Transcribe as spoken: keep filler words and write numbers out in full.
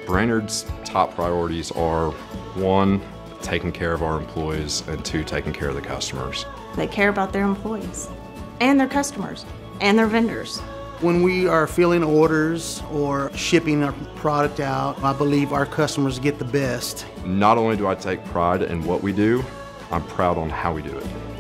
Brainerd's top priorities are, one, taking care of our employees, and two, taking care of the customers. They care about their employees and their customers and their vendors. When we are filling orders or shipping our product out, I believe our customers get the best. Not only do I take pride in what we do, I'm proud on how we do it.